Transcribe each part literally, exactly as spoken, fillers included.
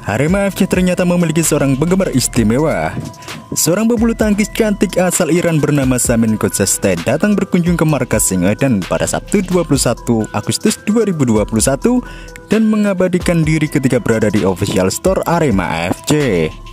Arema F C ternyata memiliki seorang penggemar istimewa. Seorang pebulu tangkis cantik asal Iran bernama Samin Kozeste datang berkunjung ke markas Singoedan pada Sabtu dua puluh satu Agustus dua ribu dua puluh satu dan mengabadikan diri ketika berada di official store Arema F C.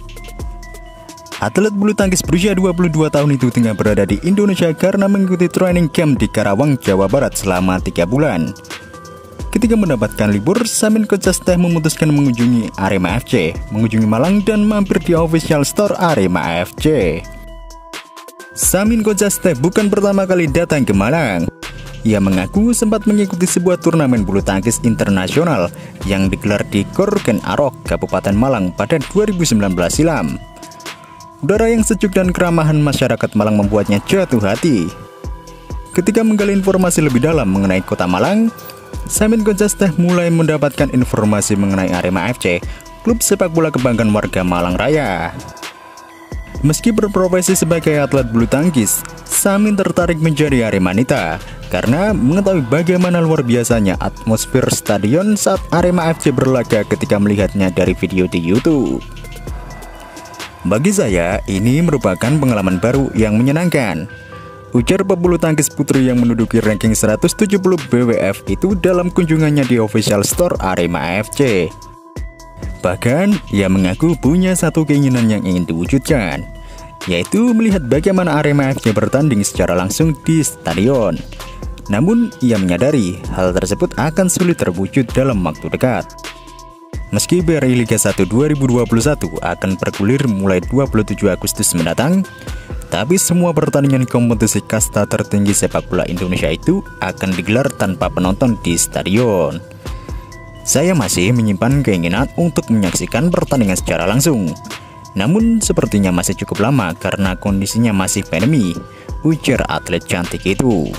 Atlet bulu tangkis berusia dua puluh dua tahun itu tengah berada di Indonesia karena mengikuti training camp di Karawang, Jawa Barat selama tiga bulan. Ketika mendapatkan libur, Samin Kozeste memutuskan mengunjungi Arema F C, mengunjungi Malang dan mampir di official store Arema F C. Samin Kozeste bukan pertama kali datang ke Malang. Ia mengaku sempat mengikuti sebuah turnamen bulu tangkis internasional yang digelar di Korgen Arok, Kabupaten Malang pada dua ribu sembilan belas silam. Udara yang sejuk dan keramahan masyarakat Malang membuatnya jatuh hati. Ketika menggali informasi lebih dalam mengenai kota Malang, Samin Kozeste mulai mendapatkan informasi mengenai Arema F C, klub sepak bola kebanggaan warga Malang Raya. Meski berprofesi sebagai atlet bulu tangkis, Samin tertarik menjadi Aremanita karena mengetahui bagaimana luar biasanya atmosfer stadion saat Arema F C berlaga ketika melihatnya dari video di YouTube. Bagi saya, ini merupakan pengalaman baru yang menyenangkan, ujar pebulu tangkis putri yang menduduki ranking seratus tujuh puluh B W F itu dalam kunjungannya di official store Arema F C. Bahkan, ia mengaku punya satu keinginan yang ingin diwujudkan, yaitu melihat bagaimana Arema F C bertanding secara langsung di stadion. Namun, ia menyadari hal tersebut akan sulit terwujud dalam waktu dekat. Meski B R I Liga satu dua ribu dua puluh satu akan bergulir mulai dua puluh tujuh Agustus mendatang, tapi semua pertandingan kompetisi kasta tertinggi sepak bola Indonesia itu akan digelar tanpa penonton di stadion. Saya masih menyimpan keinginan untuk menyaksikan pertandingan secara langsung. Namun sepertinya masih cukup lama karena kondisinya masih pandemi, ujar atlet cantik itu.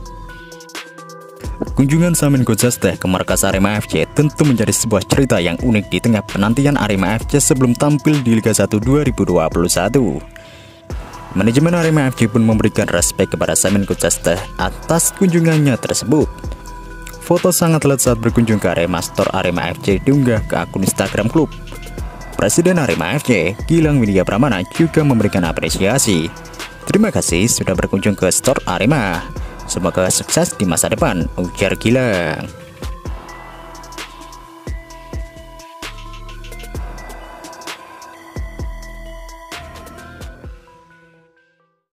Kunjungan Samin Kozeste ke markas Arema F C tentu menjadi sebuah cerita yang unik di tengah penantian Arema F C sebelum tampil di Liga satu dua ribu dua puluh satu. Manajemen Arema F C pun memberikan respek kepada Samin Kozeste atas kunjungannya tersebut. Foto sang atlet saat berkunjung ke Arema Store Arema F C diunggah ke akun Instagram klub. Presiden Arema F C, Gilang Widya Pramana, juga memberikan apresiasi. Terima kasih sudah berkunjung ke Store Arema. Semoga sukses di masa depan, ujar Gilang.